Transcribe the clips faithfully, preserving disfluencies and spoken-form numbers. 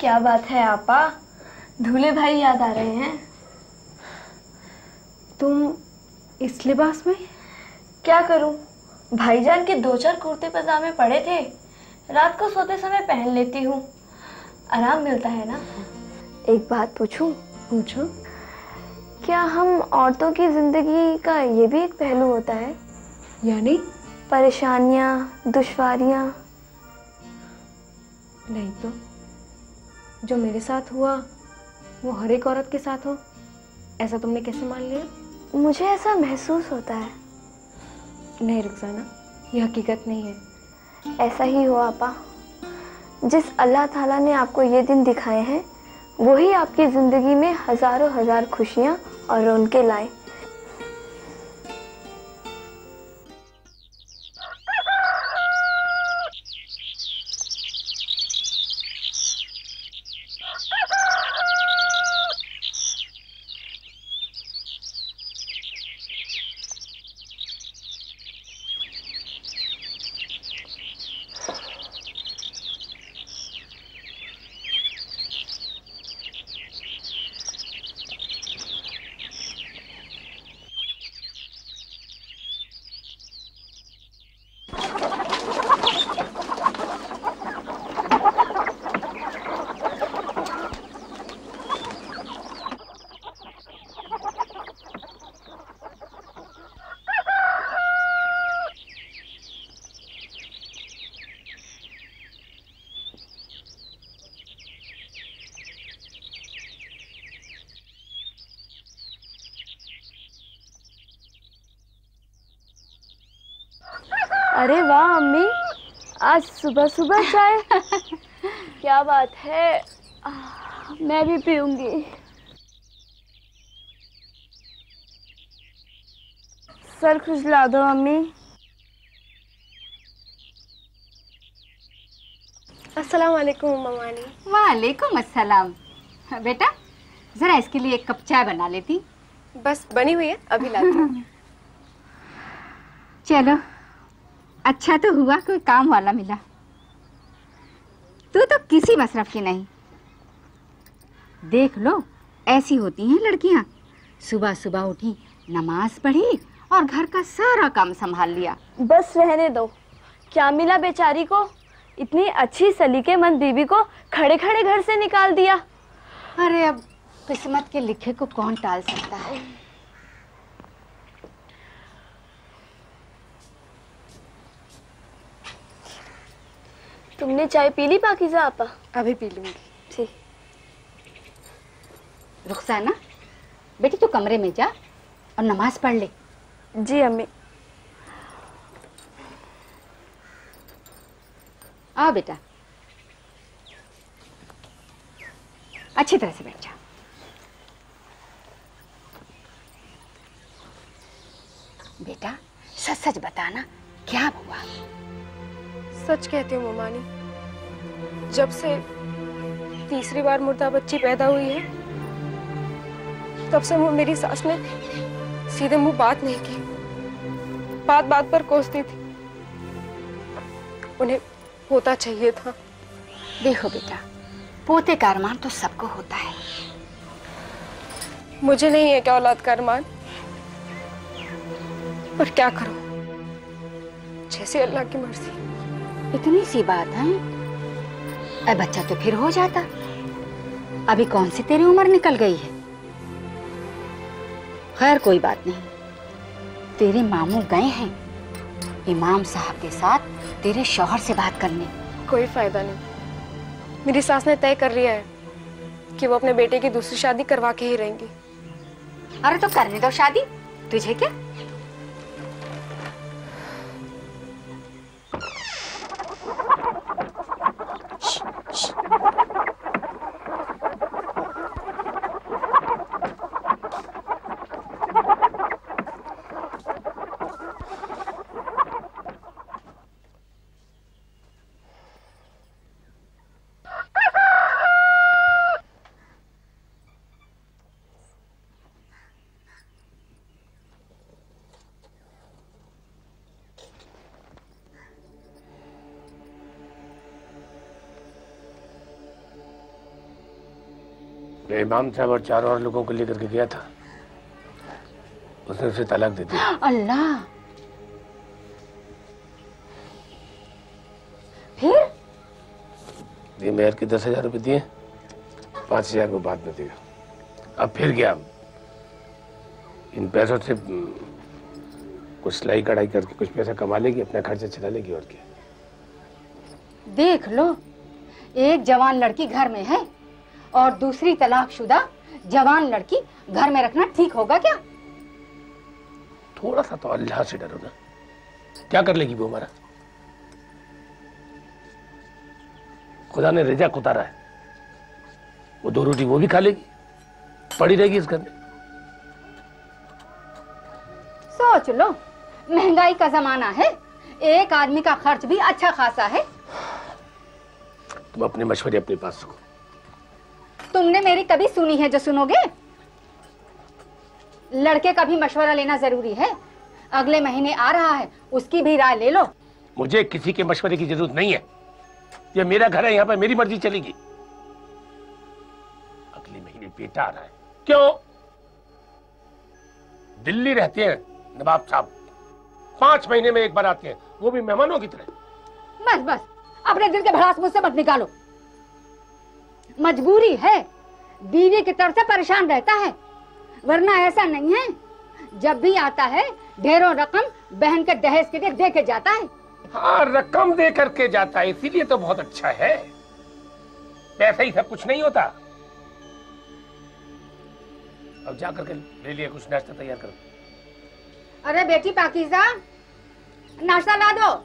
क्या बात है आपा, दूल्हे भाई याद आ रहे हैं। तुम इस लिबास में? क्या करूं, भाईजान के दो चार कुर्ते पजामे पड़े थे, रात को सोते समय पहन लेती हूँ, आराम मिलता है ना। एक बात पूछूं? पूछो। क्या हम औरतों की जिंदगी का ये भी एक पहलू होता है? यानी? परेशानियां, दुश्वारियां। नहीं तो जो मेरे साथ हुआ वो हर एक औरत के साथ हो, ऐसा तुमने कैसे मान लिया? मुझे ऐसा महसूस होता है। नहीं रुखसाना, ये हकीकत नहीं है। ऐसा ही हो आपा। जिस अल्लाह ताला ने आपको ये दिन दिखाए हैं वही आपकी जिंदगी में हजारों हजार खुशियां और रौनकें लाए। अरे वाह अम्मी, आज सुबह सुबह चाय। क्या बात है, मैं भी पीऊंगी। सर खुजला दो अम्मी। अस्सलाम वालेकुम ममानी। वालेकुम अस्सलाम। बेटा जरा इसके लिए एक कप चाय बना लेती। बस बनी हुई है, अभी लाती हूँ। चलो, अच्छा तो हुआ कोई काम वाला मिला। तू तो किसी मसरफ की नहीं। देख लो, ऐसी होती हैं लड़कियां। सुबह सुबह उठी, नमाज पढ़ी और घर का सारा काम संभाल लिया। बस रहने दो, क्या मिला बेचारी को? इतनी अच्छी सलीकेमंद बीवी को खड़े खड़े घर से निकाल दिया। अरे अब किस्मत के लिखे को कौन टाल सकता है। तुमने चाय पी ली पाकीज़ा आपा? अभी पी लूंगी। ठीक। रुखसाना, बेटी तू कमरे में जा और नमाज पढ़ ले। जी अम्मी। आ बेटा, अच्छी तरह से बैठ जा। बेटा सच सच बताना, क्या हुआ? सच कहती हूँ ममानी, जब से तीसरी बार मुर्दा बच्ची पैदा हुई है तब से मेरी सास ने सीधे मुंह बात नहीं की, बात बात पर कोसती थी। उन्हें होता चाहिए था। देखो बेटा, पोते का अरमान तो सबको होता है। मुझे नहीं है क्या औलाद का अरमान, पर क्या करूं, जैसे अल्लाह की मर्जी। इतनी सी बात है, अब बच्चा तो फिर हो जाता। अभी कौन सी तेरी उम्र निकल गई है। खैर कोई बात नहीं, तेरे मामू गए हैं इमाम साहब के साथ तेरे शौहर से बात करने। कोई फायदा नहीं, मेरी सास ने तय कर लिया है कि वो अपने बेटे की दूसरी शादी करवा के ही रहेंगी। अरे तो करने दो शादी, तुझे क्या। मैं इमाम साहब और चार और लोगों को लेकर के गया था, उसने उसे तलाक दे दी। अल्लाह। फिर ये मेहर के दस हजार रुपए दिए, पांच हजार को बाद में देगा। अब फिर क्या, इन पैसों से कुछ सिलाई कढ़ाई करके कुछ पैसा कमा लेगी, अपना खर्चा चला लेगी और क्या। देख लो, एक जवान लड़की घर में है और दूसरी तलाकशुदा जवान लड़की घर में रखना ठीक होगा क्या? थोड़ा सा तो अल्लाह से डरो ना। क्या कर लेगी वो हमारा? खुदा ने रिज़्क़ उतारा है, वो दो रोटी वो भी खा लेगी, पड़ी रहेगी इस घर में। सोच लो, महंगाई का जमाना है, एक आदमी का खर्च भी अच्छा खासा है। तुम अपने मशवरे अपने पास रखो। तुमने मेरी कभी सुनी है जो सुनोगे? लड़के का भी मशवरा लेना जरूरी है। अगले महीने आ रहा है, उसकी भी राय ले लो। मुझे किसी के मशवरे की जरूरत नहीं है, ये मेरा घर है, यहाँ पर मेरी मर्जी चलेगी। अगले महीने बेटा आ रहा है। क्यों? दिल्ली रहते हैं नवाब साहब, पांच महीने में एक बार आते हैं, वो भी मेहमानों की तरह। बस बस, अपने दिल के भड़ास मुझसे मत निकालो। मजबूरी है, बीवी की तरफ से परेशान रहता है, वरना ऐसा नहीं है। जब भी आता है ढेरों रकम बहन के दहेज के लिए दे के जाता है। हाँ, रकम दे करके जाता है, इसीलिए तो बहुत अच्छा है। पैसा ही सब कुछ नहीं होता। अब जा करके ले लिया, कुछ नाश्ता तैयार करो। अरे बेटी पाकीज़ा, नाश्ता ला दो।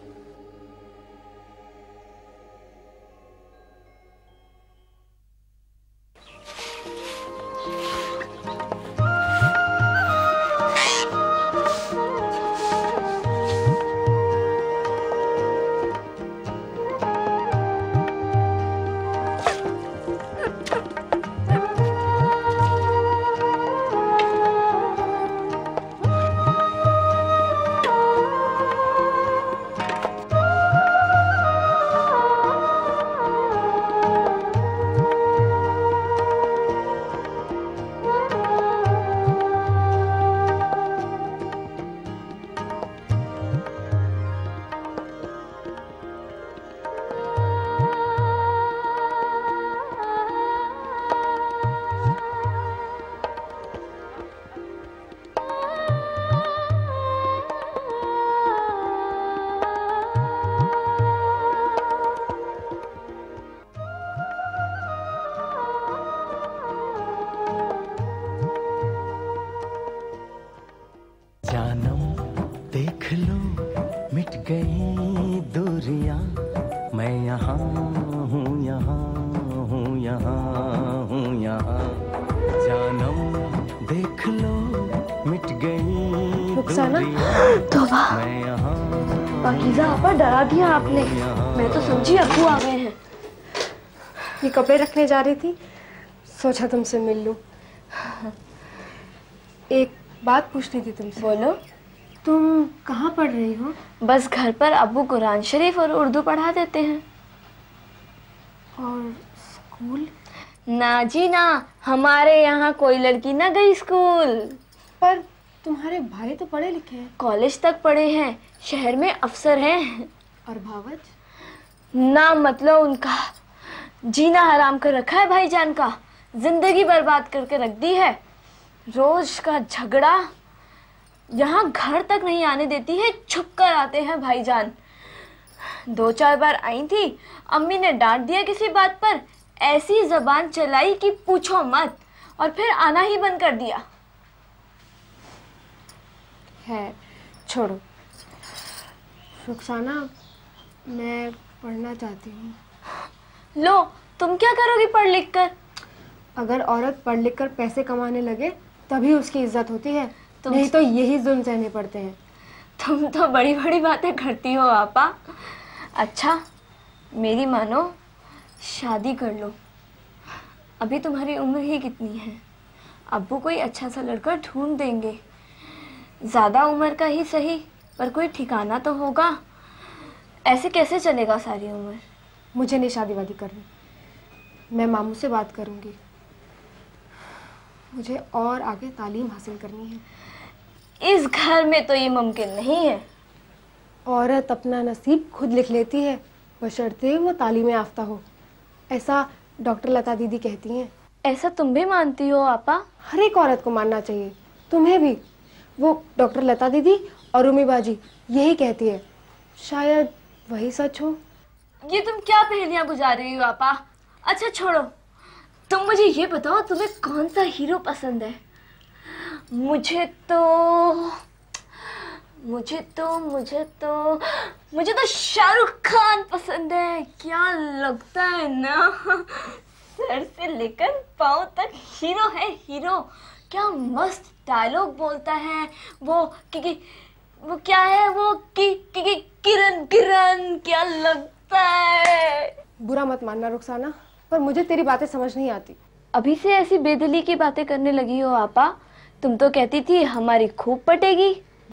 पाकीज़ा आपा, डरा दिया आपने। मैं तो समझी अब्बू आ गए हैं। ये कपड़े रखने जा रही थी, सोचा तुमसे मिल लूं। एक बात पूछनी थी तुमसे। बोलो। तुम कहाँ पढ़ रही हो? बस घर पर अब्बू कुरान शरीफ और उर्दू पढ़ा देते हैं। और स्कूल? ना जी ना, हमारे यहाँ कोई लड़की ना गई स्कूल। पर तुम्हारे भाई तो पढ़े लिखे हैं। कॉलेज तक पढ़े हैं, शहर में अफसर हैं। और भावज? ना मतलब उनका जीना हराम कर रखा है भाईजान का, जिंदगी बर्बाद करके रख दी है। रोज का झगड़ा, यहाँ घर तक नहीं आने देती है, छुप कर आते हैं भाईजान। दो चार बार आई थी, अम्मी ने डांट दिया किसी बात पर, ऐसी जबान चलाई कि पूछो मत, और फिर आना ही बंद कर दिया है। छोड़ो रुखसाना, मैं पढ़ना चाहती हूँ। लो, तुम क्या करोगी पढ़ लिख कर? अगर औरत पढ़ लिख कर पैसे कमाने लगे तभी उसकी इज्जत होती है, तुम नहीं तो यही जुल्म सहने पड़ते हैं। तुम तो बड़ी बड़ी बातें करती हो आपा। अच्छा मेरी मानो, शादी कर लो। अभी तुम्हारी उम्र ही कितनी है, अब्बू कोई अच्छा सा लड़का ढूंढ देंगे। ज़्यादा उम्र का ही सही, पर कोई ठिकाना तो होगा। ऐसे कैसे चलेगा सारी उम्र? मुझे नहीं शादी वादी करनी, मैं मामू से बात करूंगी। मुझे और आगे तालीम हासिल करनी है। इस घर में तो ये मुमकिन नहीं है। औरत अपना नसीब खुद लिख लेती है, बशर्ते वो तालीम याफ्ता हो, ऐसा डॉक्टर लता दीदी कहती हैं। ऐसा तुम भी मानती हो आपा? हर एक औरत को मानना चाहिए, तुम्हें भी। वो डॉक्टर लता दीदी और रूमी बाजी यही कहती है, शायद वही सच हो। ये तुम क्या पहेलियां बुझा रही हो आपा? अच्छा छोड़ो, तुम मुझे ये बताओ तुम्हें कौन सा हीरो पसंद है? मुझे तो मुझे तो मुझे तो मुझे तो शाहरुख खान पसंद है। क्या लगता है ना, सर से लेकर पाँव तक हीरो है, हीरो। क्या मस्त डायलॉग बोलता है वो। कि, कि, वो क्या है वो कि, कि, कि, किरण किरण। क्या लगता है? बुरा मत मानना रुखसाना, पर मुझे तेरी बातें समझ नहीं आती। अभी से ऐसी बेदिली की बातें करने लगी हो आपा? तुम तो कहती थी हमारी खूब पटेगी।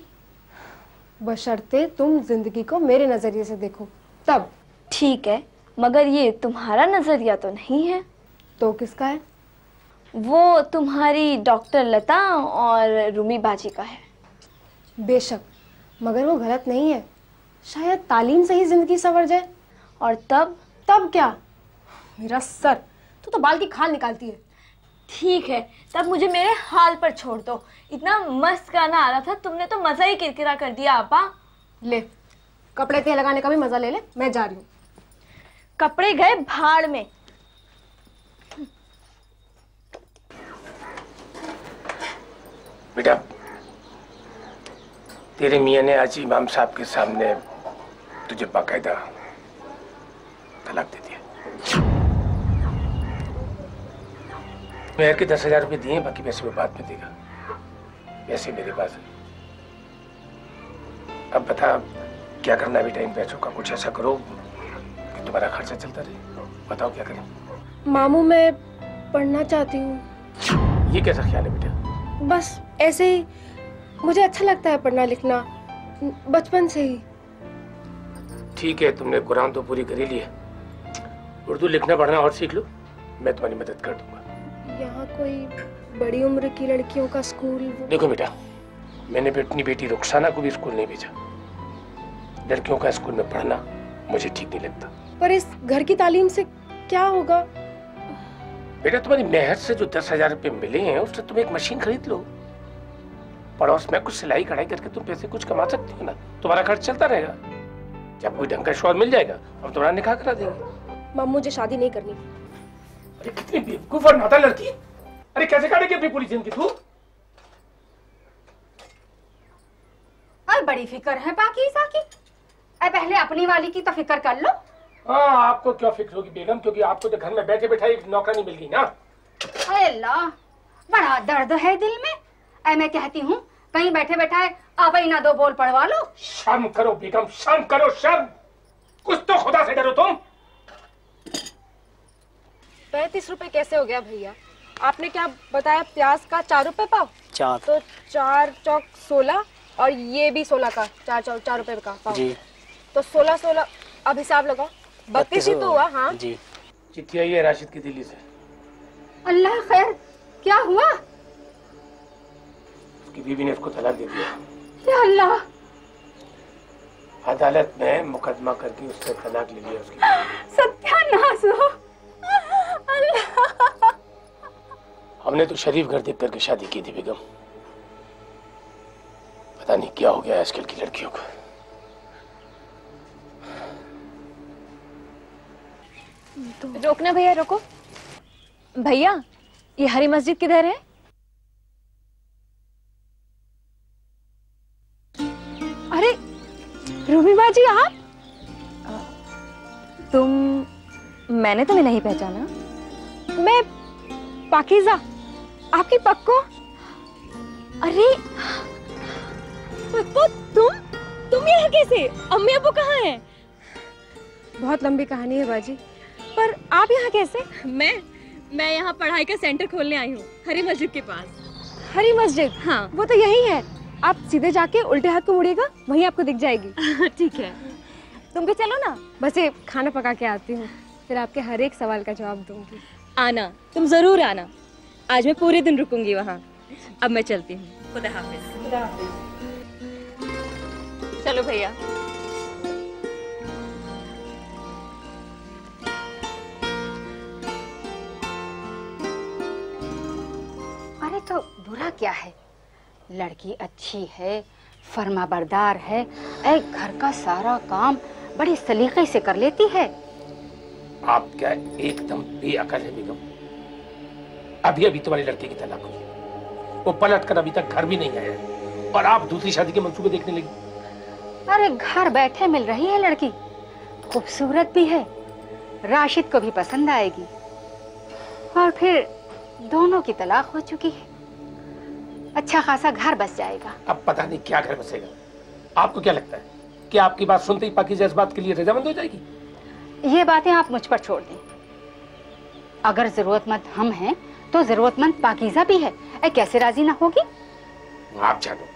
बशर्ते तुम जिंदगी को मेरे नजरिए से देखो तब। ठीक है, मगर ये तुम्हारा नजरिया तो नहीं है। तो किसका है? वो तुम्हारी डॉक्टर लता और रूमी बाजी का है। बेशक, मगर वो गलत नहीं है। शायद तालीम से ही जिंदगी संवर जाए। और तब? तब क्या? मेरा सर, तू तो बाल की खाल निकालती है। ठीक है, तब मुझे मेरे हाल पर छोड़ दो। इतना मस्त गाना आ रहा था, तुमने तो मजा ही किरकिरा कर दिया आपा। ले, कपड़े तेल लगाने का भी मजा ले ले, मैं जा रही हूँ। कपड़े गए भाड़ में। बेटा, तेरे मियाँ ने आज इमाम साहब के सामने तुझे बाकायदा तलाक दे दिया। मेहर के दस हजार रुपये दिए, बाकी पैसे वो बाद में देगा। पैसे मेरे पास है। अब बता क्या करना है बेटा इन पैसों का? कुछ ऐसा करो कि तुम्हारा खर्चा चलता रहे। बताओ क्या करें? मामू, मैं पढ़ना चाहती हूँ। ये कैसा ख्याल है बेटा? बस ऐसे ही, मुझे अच्छा लगता है पढ़ना लिखना, बचपन से ही। ठीक है, तुमने कुरान तो पूरी कर ही ली है। उर्दू लिखना पढ़ना और सीख लो, मैं तुम्हारी मदद कर दूंगा। यहाँ कोई बड़ी उम्र की लड़कियों का स्कूल? देखो बेटा, मैंने अपनी बेटी रुखसाना को भी स्कूल नहीं भेजा। लड़कियों का स्कूल में पढ़ना मुझे ठीक नहीं लगता। पर इस घर की तालीम से क्या होगा? बेटा, तुम्हारी मेहर से जो दस हजार रुपये मिले हैं उससे तुम एक मशीन खरीद लो। पड़ोस में कुछ सिलाई कढ़ाई करके तुम पैसे कुछ कमा सकती हो ना, तुम्हारा खर्च चलता रहेगा। जब कोई ढंग का शौहर मिल जाएगा हम तुम्हारा निकाह करा देंगे। माम, मुझे शादी नहीं करनी। अरे कितनी बेवकूफ और नादान लड़की। अरे कैसे काटेगी अपनी पूरी जिंदगी तू? और बड़ी फिक्र है पाकीज़ा की। अरे पहले अपनी वाली की तो फिक्र कर लो। हाँ, आपको क्या फिक्र होगी बेगम, क्योंकि आपको तो घर में बैठे बैठे एक नौकरानी मिल गई ना। अरे अल्लाह, बड़ा दर्द है दिल में। ऐ मैं कहती हूँ कहीं बैठे बैठे अब ही ना दो बोल पढ़वा लो। शर्म करो बेगम, शर्म करो, शर्म। कुछ तो खुदा से डरो तुम। पैंतीस रुपए कैसे हो गया भैया? आपने क्या बताया? प्याज का चार रुपए पाव? चार। तो चार चौक सोलह, और ये भी सोलह का, चार चौक चार रुपए का पाव जी। तो सोलह सोलह, अब हिसाब लगाओ। बत्तीस ही तो हुआ। हाँ जी। चिट्ठी आई है राशिद की दिल्ली से। अल्लाह खैर, क्या हुआ? उसकी बीवी ने उसको तलाक दे दिया। या अल्लाह, अदालत में मुकदमा करके उससे तलाक ले लिया उसकी। सत्यानाश हो। अल्लाह, हमने तो शरीफ घर देख करके शादी की थी बेगम। पता नहीं क्या हो गया आजकल की लड़कियों को। रोकना भैया, रोको। भैया, ये हरी मस्जिद किधर है? अरे रूमी बाजी, आप? तुम, मैंने तुम्हें नहीं पहचाना। मैं पाकीज़ा, आपकी पक्को। अरे पक्को, तुम तुम यहाँ कैसे? अम्मी अब्बू कहाँ हैं? बहुत लंबी कहानी है बाजी। पर आप यहाँ कैसे? मैं मैं यहाँ पढ़ाई का सेंटर खोलने आई हूँ, हरी मस्जिद के पास। हरी मस्जिद? हाँ, वो तो यही है। आप सीधे जाके उल्टे हाथ को मुड़िएगा, वहीं आपको दिख जाएगी। ठीक है, तुम भी चलो ना। बस ये खाना पका के आती हूँ, फिर आपके हर एक सवाल का जवाब दूंगी। आना, तुम जरूर आना। आज मैं पूरे दिन रुकूंगी वहाँ। अब मैं चलती हूँ। खुदा हाफिज। खुदा हाफिज। चलो भैया। अरे तो बुरा क्या है, लड़की अच्छी है, फर्माबरदार है, एक घर का सारा काम बड़ी सलीके से कर लेती है। आप क्या एकदम बेअकल है बेगम? अभी अभी तुम्हारी लड़की की तलाक हुई, वो पलट कर अभी तक घर भी नहीं आया है और आप दूसरी शादी के मंसूबे देखने लगी। अरे घर बैठे मिल रही है लड़की, खूबसूरत भी है, राशिद को भी पसंद आएगी और फिर दोनों की तलाक हो चुकी है, अच्छा खासा घर बस जाएगा। अब पता नहीं क्या घर बसेगा। आपको क्या लगता है कि आपकी बात सुनते ही पाकीज़ा इस बात के लिए रजामंद हो जाएगी? ये बातें आप मुझ पर छोड़ दें। अगर जरूरतमंद हम हैं तो जरूरतमंद पाकीज़ा भी है, ऐ कैसे राजी ना होगी? आप जानो।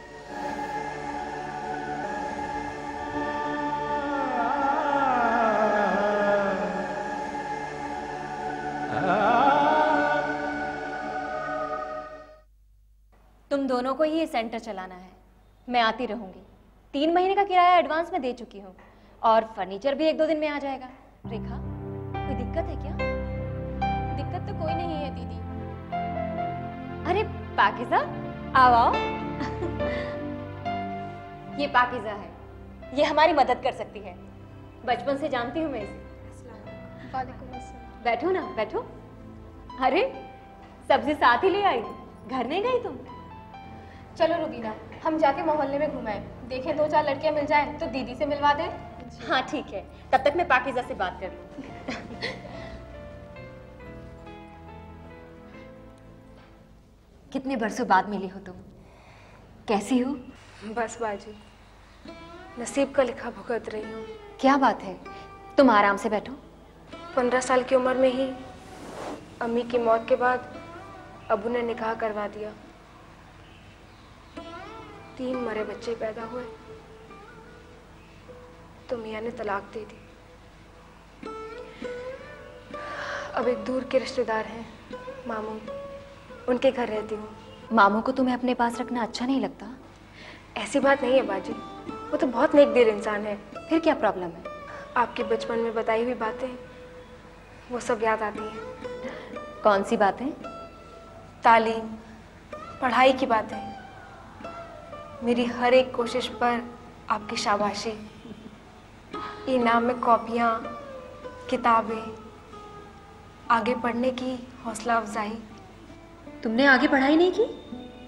तुम दोनों को ही ये सेंटर चलाना है। मैं आती रहूंगी। तीन महीने का किराया एडवांस में दे चुकी हूँ और फर्नीचर भी एक दो दिन में आ जाएगा। रेखा, कोई दिक्कत है क्या? दिक्कत तो कोई नहीं है दीदी। अरे पाकीज़ा, आओ आओ। ये पाकीज़ा है, ये हमारी मदद कर सकती है। बचपन से जानती हूँ मैं इसे। वालेकुम अस्सलाम। बैठो ना, बैठो। अरे सब्जी साथ ही ले आई, घर नहीं गई तुम? चलो रुबीना, हम जाके मोहल्ले में घुमाएं, देखें दो चार लड़कियां मिल जाएं तो दीदी से मिलवा दें। हाँ ठीक है, तब तक मैं पाकीज़ा से बात कर लूँ। कितने बरसों बाद मिली हो तुम, कैसी हो? बस बाजी, नसीब का लिखा भुगत रही हूँ। क्या बात है, तुम आराम से बैठो। पंद्रह साल की उम्र में ही अम्मी की मौत के बाद अबू ने निकाह करवा दिया। तीन मरे बच्चे पैदा हुए तो मियाँ ने तलाक दे दी। अब एक दूर के रिश्तेदार हैं मामू, उनके घर रहती हूँ। मामू को तुम्हें अपने पास रखना अच्छा नहीं लगता? ऐसी बात नहीं है बाजी, वो तो बहुत नेक दिल इंसान है। फिर क्या प्रॉब्लम है? आपके बचपन में बताई हुई बातें वो सब याद आती हैं। कौन सी बातें? तालीम, पढ़ाई की बातें, मेरी हर एक कोशिश पर आपकी शाबाशी, इनाम में कॉपियाँ, किताबें, आगे पढ़ने की हौसला अफजाई। तुमने आगे पढ़ाई नहीं की?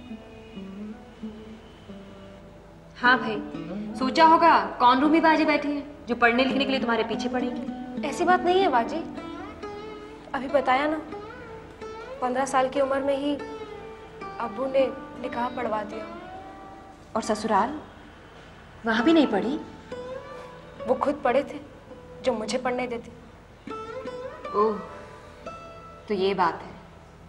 हाँ भाई, सोचा होगा कौन रूमी बाजी बैठी है जो पढ़ने लिखने के लिए तुम्हारे पीछे पड़ेगी। ऐसी बात नहीं है बाजी, अभी बताया ना, पंद्रह साल की उम्र में ही अब्बू ने निकाह पढ़वा दिया। और ससुराल, वहां भी नहीं पढ़ी? वो खुद पढ़े थे जो मुझे पढ़ने देते। ओह, तो ये बात है।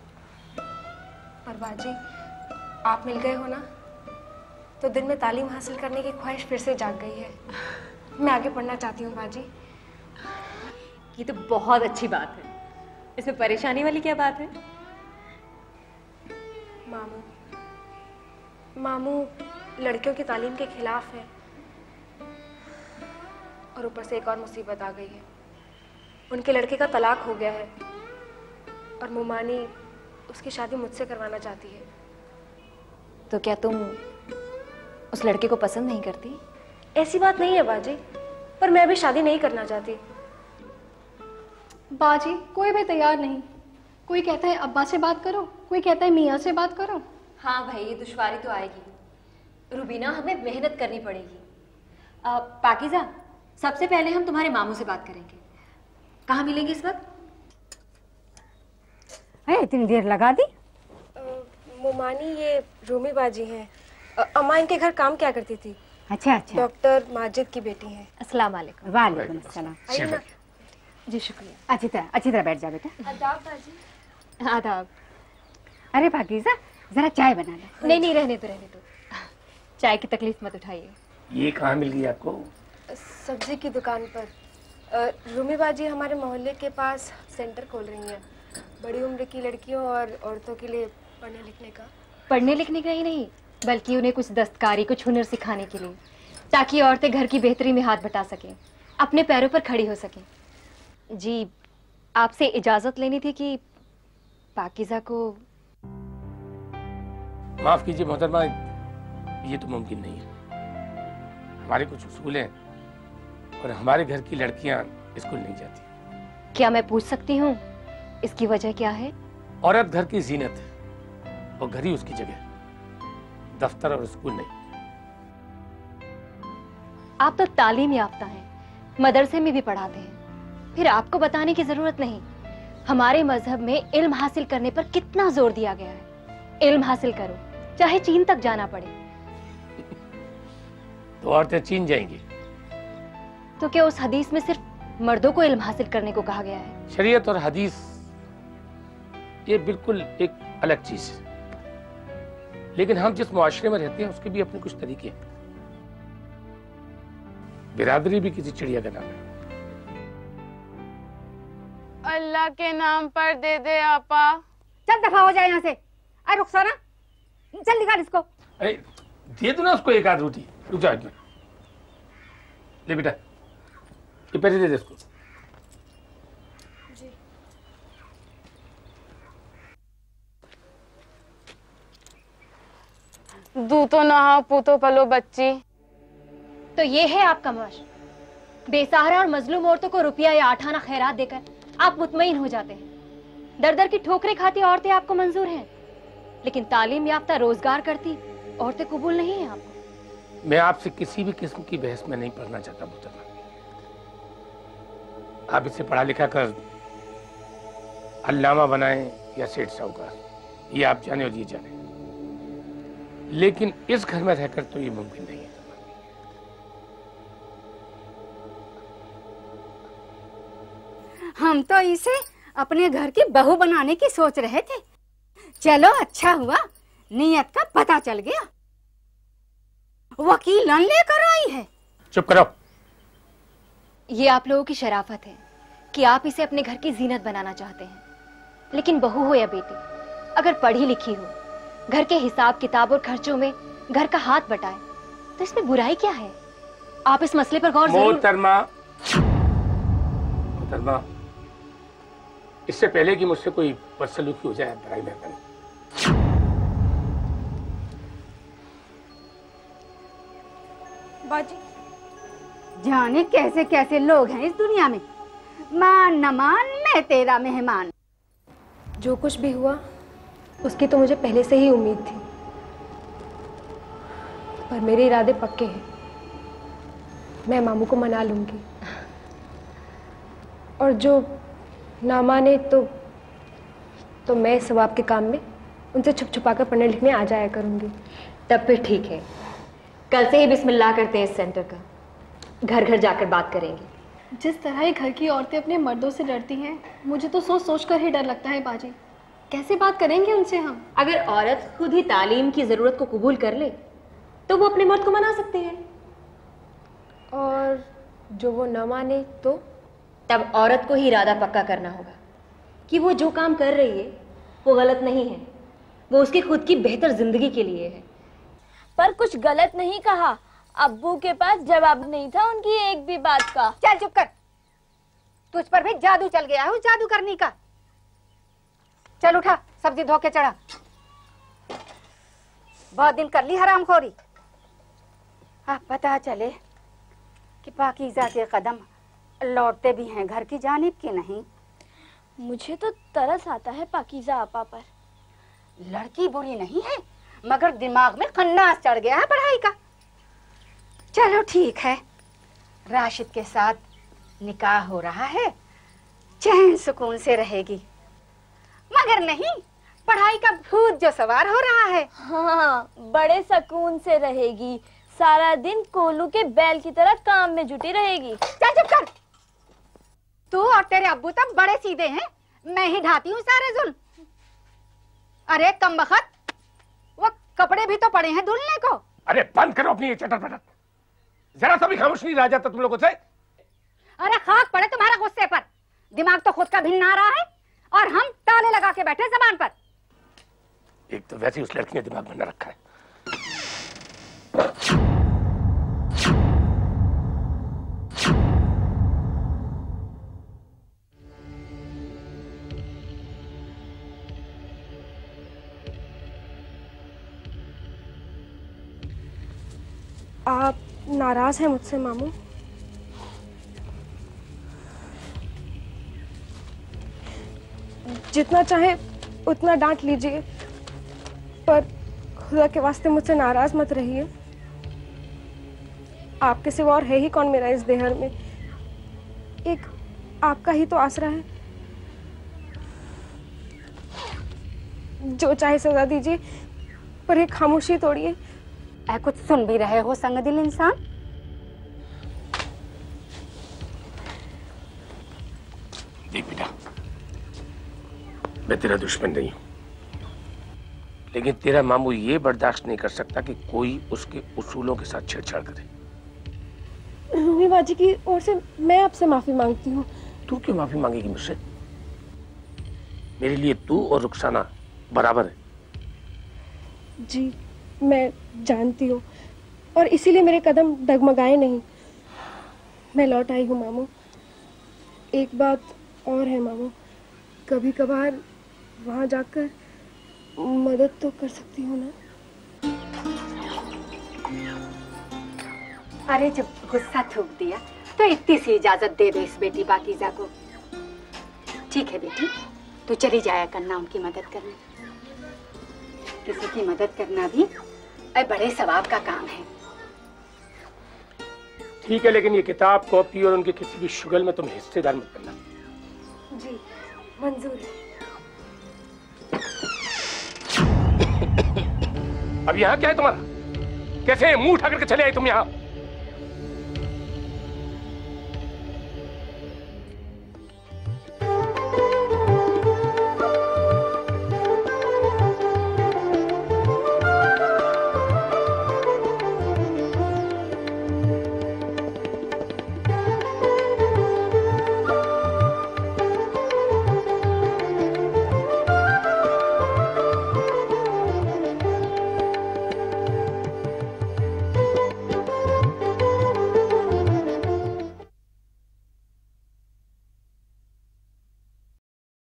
पर बाजी, आप मिल गए हो ना, तो दिन में तालीम हासिल करने की ख्वाहिश फिर से जाग गई है। मैं आगे पढ़ना चाहती हूँ बाजी। ये तो बहुत अच्छी बात है, इसमें परेशानी वाली क्या बात है? मामू मामू लड़कियों की तालीम के खिलाफ है और ऊपर से एक और मुसीबत आ गई है। उनके लड़के का तलाक हो गया है और मुमानी उसकी शादी मुझसे करवाना चाहती है। तो क्या तुम उस लड़के को पसंद नहीं करती? ऐसी बात नहीं है बाजी, पर मैं भी शादी नहीं करना चाहती। बाजी, कोई भी तैयार नहीं। कोई कहता है अब्बा से बात करो, कोई कहता है मियाँ से बात करो। हाँ भाई, ये दुश्वारी तो आएगी। रुबीना, हमें मेहनत करनी पड़ेगी। आ, पाकीज़ा, सबसे पहले हम तुम्हारे मामू से बात करेंगे। कहाँ मिलेंगे इस वक्त? अरे इतनी देर लगा दी? मुमानी ये रूमी बाजी हैं। अम्मा इनके घर काम क्या करती थी? अच्छा अच्छा। डॉक्टर माजिद की बेटी हैं। अस्सलाम वालेकुम। वालेकुम अस्सलाम। आइए ना। जी शुक्रिया। अच्छी तरह अच्छी तरह बैठ जा बेटा। आदाब बाजी। आदाब। अरे पाकीज़ा, जरा चाय बना लो। नहीं नहीं, रहने दो रहने दो, चाय की तकलीफ मत उठाइए। ये कहाँ मिल गई आपको? सब्जी की दुकान पर। रूमी बाजी हमारे मोहल्ले के पास सेंटर खोल रही हैं बड़ी उम्र की लड़कियों और औरतों के लिए पढ़ने लिखने का। पढ़ने लिखने का ही नहीं, बल्कि उन्हें कुछ दस्तकारी, कुछ हुनर सिखाने के लिए, ताकि औरतें घर की बेहतरी में हाथ बटा सकें, अपने पैरों पर खड़ी हो सकें। जी, आपसे इजाजत लेनी थी कि पाकीज़ा को। माफ कीजिए मोहतरमा, ये तो मुमकिन नहीं है। हमारे कुछ उसूल हैं और हमारे घर की लड़कियां स्कूल नहीं जाती। क्या मैं पूछ सकती हूँ इसकी वजह क्या है? औरत घर की जीनत है और घर ही उसकी जगह, दफ्तर और स्कूल नहीं। आप तो तालीम याफ्ता हैं, मदरसे में भी पढ़ाते हैं, फिर आपको बताने की जरूरत नहीं। हमारे मजहब में इल्म हासिल करने पर कितना जोर दिया गया है। इल्म हासिल करो, चाहे चीन तक जाना पड़े। तो औरतें चीन जाएंगी? तो क्या उस हदीस में सिर्फ मर्दों को इल्म हासिल करने को कहा गया है? शरीयत और हदीस ये बिल्कुल एक अलग चीज है, लेकिन हम जिस मुआशरे में रहते हैं उसके भी अपने कुछ तरीके हैं। बिरादरी भी किसी चिड़िया का नाम है। अल्लाह के नाम पर दे दे आपा। चल दफा हो जाए यहाँ से। अरे रुखसाना, चल निकाल इसको। अरे दे दो ना उसको एक आध रोटी। रुक जाओ, ले बेटा, ये पैसे दे दे इसको। दू तो नहा पूतो पलो बच्ची। तो ये है आपका माश। बेसहारा और मजलूम औरतों को रुपया या आठाना खैरात देकर आप मुतमईन हो जाते हैं। दर दर की ठोकरें खाती औरतें आपको मंजूर हैं, लेकिन तालीम याफ्ता रोजगार करती औरतें कबूल नहीं है आपको। मैं आपसे किसी भी किस्म की बहस में नहीं पढ़ना चाहता मुहतरमा। आप इसे पढ़ा लिखा कर अल्लामा बनाएं या सेठ साहूकार, ये आप जाने और ये जाने, लेकिन इस घर में रहकर तो ये मुमकिन नहीं है। हम तो इसे अपने घर की बहू बनाने की सोच रहे थे। चलो अच्छा हुआ, नियत का पता चल गया। वकीलन लेकर आई है। चुप करो। ये आप लोगों की शराफत है कि आप इसे अपने घर की जीनत बनाना चाहते हैं, लेकिन बहू हो या बेटी, अगर पढ़ी लिखी हो, घर के हिसाब किताब और खर्चों में घर का हाथ बटाए, तो इसमें बुराई क्या है? आप इस मसले पर गौर जरूर। मोहतरमा, मोहतरमा, इससे पहले कि मुझसे कोई बदसलूकी हो जाए, बराए मेहरबानी। बाजी, जाने कैसे कैसे लोग हैं इस दुनिया में। मान न मान, मैं तेरा मेहमान। जो कुछ भी हुआ उसकी तो मुझे पहले से ही उम्मीद थी, पर मेरे इरादे पक्के हैं। मैं मामू को मना लूंगी, और जो ना माने तो तो मैं सवाब के काम में उनसे छुप छुपा कर पढ़ने लिखने आ जाया करूंगी। तब फिर ठीक है, कल से ही बिस्मिल्लाह करते हैं इस सेंटर का। घर घर जाकर बात करेंगे। जिस तरह ये घर की औरतें अपने मर्दों से डरती हैं, मुझे तो सोच सोच कर ही डर लगता है बाजी। कैसे बात करेंगे उनसे हम? अगर औरत खुद ही तालीम की जरूरत को कबूल कर ले तो वो अपने मर्द को मना सकती है, और जो वो न माने तो तब औरत को ही इरादा पक्का करना होगा कि वो जो काम कर रही है वो गलत नहीं है, वो उसकी खुद की बेहतर जिंदगी के लिए है। पर कुछ गलत नहीं कहा। अब्बू के पास जवाब नहीं था उनकी एक भी बात का। चल चुप कर, तुझ पर भी जादू चल गया है उस जादू करने का। चल उठा, सब्जी धो के चढ़ा। बहुत दिन कर ली हरामखोरी। अब पता चले कि पाकीज़ा के कदम लौटते भी हैं घर की जानिब की नहीं। मुझे तो तरस आता है पाकीज़ा आपा पर। लड़की बुरी नहीं है, मगर दिमाग में खन्नास चढ़ गया है पढ़ाई का। चलो ठीक है, राशिद के साथ निकाह हो रहा है, चैन सुकून से रहेगी। मगर नहीं, पढ़ाई का भूत जो सवार हो रहा है। हाँ, बड़े सुकून से रहेगी। सारा दिन कोलू के बैल की तरह काम में जुटी रहेगी। चल चुप कर। तू और तेरे अब्बू तब बड़े सीधे हैं, मैं ही ढाती हूँ सारे जुल्म। अरे कमबख्त, वो कपड़े भी तो पड़े हैं धुलने को। अरे बंद करो अपनी ये चटर पटर, जरा सा भी खामोश नहीं रह जाता तुम लोगों से। अरे खाक पड़े तुम्हारा गुस्से पर। दिमाग तो खुद का भिन्न आ रहा है और हम ताले लगा के बैठे जबान पर। एक तो वैसे ही उस लड़की ने दिमाग में न रखा है। आप नाराज हैं मुझसे मामू? जितना चाहे उतना डांट लीजिए, पर खुदा के वास्ते मुझसे नाराज मत रहिए। आपके सिवा और है ही कौन मेरा इस देहर में? एक आपका ही तो आसरा है। जो चाहे सजा दीजिए, पर ये खामोशी तोड़िए। ऐ कुछ सुन भी रहे हो संग दिल इंसान? देख बेटा, मैं तेरा दुश्मन नहीं हूं, लेकिन तेरा मामू ये बर्दाश्त नहीं कर सकता कि कोई उसके उसूलों के साथ छेड़छाड़ करे। रूमी बाजी की ओर से मैं आपसे माफी मांगती हूँ। तू क्यों माफी मांगेगी मुझसे? मेरे लिए तू और रुखसाना बराबर है। जी मैं जानती हूँ, और इसीलिए मेरे कदम डगमगाए नहीं। मैं लौट आई हूँ मामू। एक बात और है मामू, कभी कभार वहाँ जाकर मदद तो कर सकती हूँ ना? अरे जब गुस्सा थूक दिया तो इतनी सी इजाजत दे दो इस बेटी पाकीज़ा को। ठीक है बेटी, तू चली जाया करना उनकी मदद करने। किसी की मदद करना भी बड़े सवाब का काम है। ठीक है, लेकिन ये किताब, कॉपी और उनके किसी भी शुगल में तुम हिस्सेदार मत करना। जी मंजूर है। अब यहाँ क्या है तुम्हारा? कैसे मुंह उठा करके चले आए तुम यहाँ?